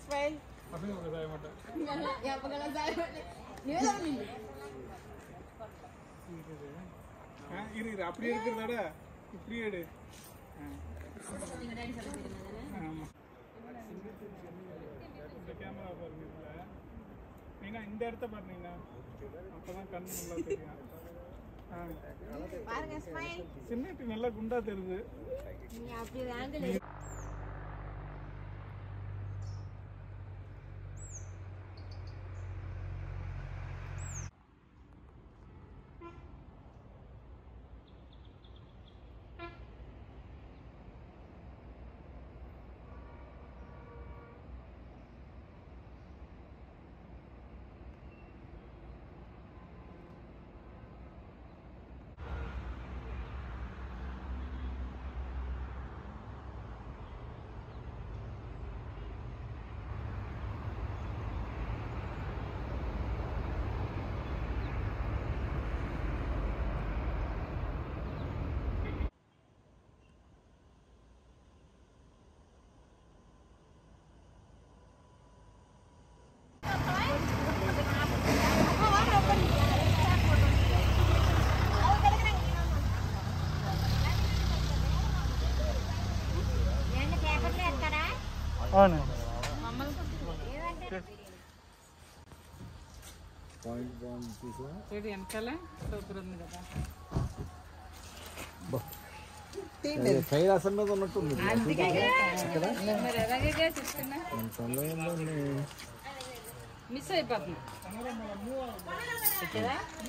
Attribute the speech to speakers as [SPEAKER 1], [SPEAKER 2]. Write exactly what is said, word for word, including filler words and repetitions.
[SPEAKER 1] Smile.
[SPEAKER 2] அப்படி ஒரு சாய மாட்டேன்.
[SPEAKER 1] யா பகல சாய மாட்டேன். நீவே தான் நீ.
[SPEAKER 2] ஆ இரு இரு அப்படியே இருக்குறதட இப்படி எடு.
[SPEAKER 1] நீங்க டாடி சொல்ல போறீங்க.
[SPEAKER 2] ஆமா. இந்த கேமரா பாருங்க இதுல. நீங்க இந்த இடத்த பாருங்க. அப்பதான் கண்ணு நல்லா தெரியும். ஆ
[SPEAKER 1] பாருங்க ஸ்மைல்.
[SPEAKER 2] சின்னட்டி நல்லா குண்டா தெரியுது.
[SPEAKER 1] நீ அப்படி ஆங்கிள்
[SPEAKER 2] అవును
[SPEAKER 3] పాయింట్ బాగుంది చూసా
[SPEAKER 4] ఇది వెనకాల సూపర్ ఉంది కదా
[SPEAKER 3] కైలాసం మీద ఉన్నట్టుంది
[SPEAKER 4] మరి అలాగే చెప్తున్నా
[SPEAKER 3] సమయంలో
[SPEAKER 4] మిస్ అయిపోతుంది